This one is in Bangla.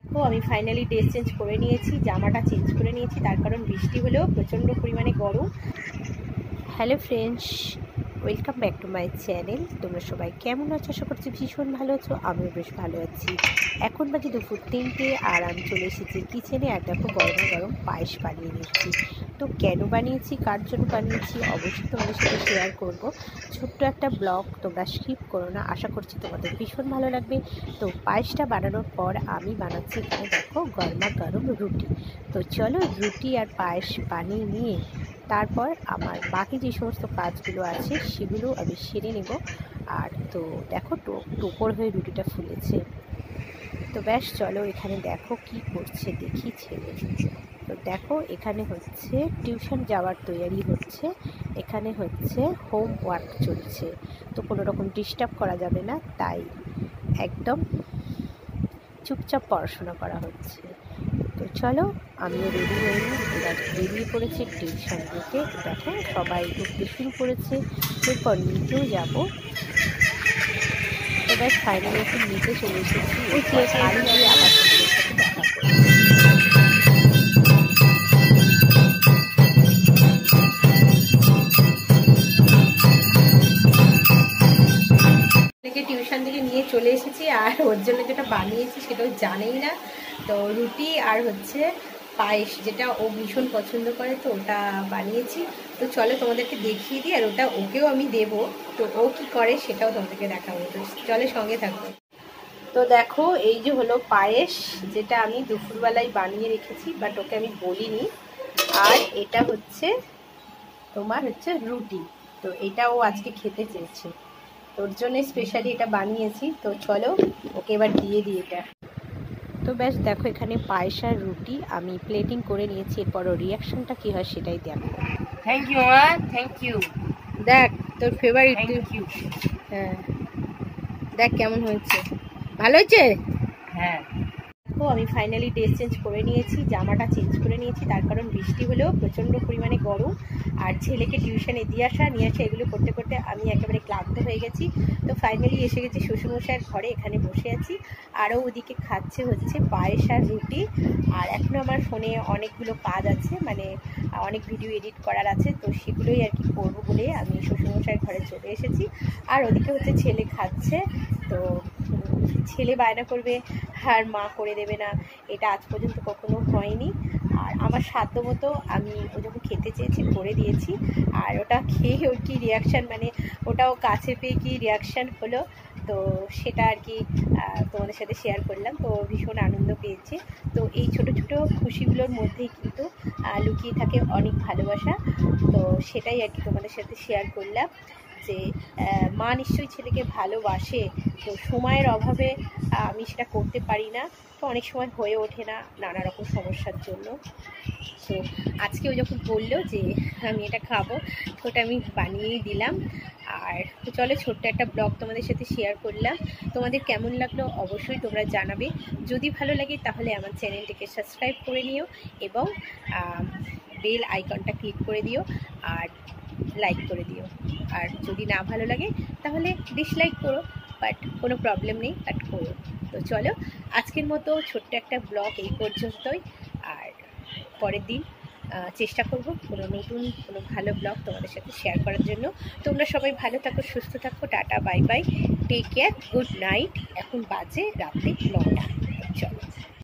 তো আমি ফাইনালি ড্রেস চেঞ্জ করে নিয়েছি, জামাটা চেঞ্জ করে নিয়েছি, তার কারণ বৃষ্টি হলেও প্রচণ্ড পরিমাণে গরম। Hello friends, welcome back to my channel. তোমরা সবাই কেমন আছো? আশা করছি ভীষণ ভালো আছো, আমিও বেশ ভালো আছি। এখন বাজে দুপুর 3টে আর আমি চলে এসেছি কিচেনে। আর দেখো গরমা গরম পায়েস বানিয়ে নিচ্ছি। তো কেন বানিয়েছি, কার জন্য বানিয়েছি, অবশ্যই তোমাদের সাথে শেয়ার করব। ছোট্ট একটা ব্লগ, তোমরা স্কিপ করো না, আশা করছি তোমাদের ভীষণ ভালো লাগবে। তো পায়েসটা বানানোর পর আমি বানাচ্ছি এখানে দেখো গরমা গরম রুটি। তো চলো রুটি আর পায়েস বানিয়ে নিয়ে তারপর আমার বাকি যে সমস্ত কাজগুলো আছে সেগুলো আমি সেরে নেব। আর তো দেখো টোপর হয়ে রুটিটা ফুলেছে। তো ব্যাস চলো এখানে দেখো কি করছে দেখি ছেলে। তো দেখো এখানে হচ্ছে টিউশন যাওয়ার তৈয়ারি হচ্ছে, এখানে হচ্ছে হোমওয়ার্ক চলছে। তো কোনো রকম ডিস্টার্ব করা যাবে না, তাই একদম চুপচাপ পড়াশোনা করা হচ্ছে। তো চলো আমিও রেডি হয়ে নিই, এবার বেরিয়ে পড়েছি টিউশন দিতে। দেখো সবাই উঠতে শুরু করেছে, এরপর নিচেও যাবো। এবার ফাইনালি একটু নিচে চলে এসেছি, বাড়ি গিয়ে আবার তোমাদের সাথে দেখা করবো। টিউশন থেকে নিয়ে চলে এসেছি, আর ওর জন্য যেটা বানিয়েছি সেটাও জানেই না। তো রুটি আর হচ্ছে পায়েস, যেটা ও ভীষণ পছন্দ করে, তো ওটা বানিয়েছি। তো চলো তোমাদেরকে দেখিয়ে দিই, আর ওটা ওকেও আমি দেবো। তো ও কি করে সেটাও তোমাদেরকে দেখাবো, তো চলে সঙ্গে থাকবো। তো দেখো এই যে হলো পায়েস, যেটা আমি দুপুরবেলায় বানিয়ে রেখেছি, বাট ওকে আমি বলিনি। আর এটা হচ্ছে তোমার হচ্ছে রুটি, তো এটা ও আজকে খেতে চেয়েছে, তোর জন্য স্পেশালি এটা বানিয়েছি। তো চলো ওকে এবার দিয়ে দিই এটা। তো ব্যাস দেখো এখানে পায়েস আর রুটি আমি প্লেটিং করে নিয়েছি, এরপর ওর রিয়াকশনটা কী হয় সেটাই দেখো। থ্যাংক ইউ মা, থ্যাংক ইউ। দেখ তোর ফেভারিট। Thank you. হ্যাঁ দেখ কেমন হয়েছে, ভালো হয়েছে? হ্যাঁ। দেখো আমি ফাইনালি ড্রেস চেঞ্জ করে নিয়েছি, জামাটা চেঞ্জ করে নিয়েছি, তার কারণ বৃষ্টি হলেও প্রচণ্ড পরিমাণে গরম। আর ছেলেকে টিউশনে দিয়ে আসা নিয়ে আসা এগুলো করতে করতে আমি একেবারে ক্লান্ত হয়ে গেছি। তো ফাইনালি এসে গেছি শ্বশুরমশাইয়ের ঘরে, এখানে বসে আছি। আরও ওদিকে খাচ্ছে হচ্ছে পায়েস আর রুটি। আর এখনও আমার ফোনে অনেকগুলো কাজ আছে, মানে অনেক ভিডিও এডিট করার আছে, তো সেগুলোই আর কি করবো বলে আমি শ্বশুরমশাইয়ের ঘরে চলে এসেছি। আর ওদিকে হচ্ছে ছেলে খাচ্ছে। তো ছেলে বায়না করবে আর মা করে দেবে না, এটা আজ পর্যন্ত কখনো হয়নি। আর আমার সাধ্য মতো আমি ও যখন খেতে চেয়েছি করে দিয়েছি। আর ওটা খেয়ে ওর কী রিয়াকশান, মানে ওটাও কাছে পেয়ে কী রিয়াকশান হলো, তো সেটা আর কি তোমাদের সাথে শেয়ার করলাম। তো ভীষণ আনন্দ পেয়েছে। তো এই ছোট ছোট খুশিগুলোর মধ্যেই কিন্তু লুকিয়ে থাকে অনেক ভালোবাসা। তো সেটাই আর কি তোমাদের সাথে শেয়ার করলাম, যে মা নিশ্চয়ই ছেলেকে ভালোবাসে। তো সময়ের অভাবে আমি সেটা করতে পারি না, তো অনেক সময় হয়ে ওঠে না নানা রকম সমস্যার জন্য। তো আজকে ও যখন বললো যে আমি এটা খাবো, তো ওটা আমি বানিয়েই দিলাম। আর তো চলো ছোট্ট একটা ব্লগ তোমাদের সাথে শেয়ার করলাম। তোমাদের কেমন লাগলো অবশ্যই তোমরা জানাবে। যদি ভালো লাগে তাহলে আমার চ্যানেলটিকে সাবস্ক্রাইব করে নিও এবং বেল আইকনটা ক্লিক করে দিও আর লাইক করে দিও। আর যদি না ভালো লাগে তাহলে ডিসলাইক করো, বাট কোনো প্রবলেম নেই, বাট করো। তো চলো আজকের মতো ছোট্ট একটা ব্লগ এই পর্যন্তই। আর পরের দিন চেষ্টা করব কোনো নতুন কোনো ভালো ব্লগ তোমাদের সাথে শেয়ার করার জন্য। তোমরা সবাই ভালো থাকো, সুস্থ থাকো, tata bye bye, take care, good night. এখন বাজে রাত্রি 9টা। চলো।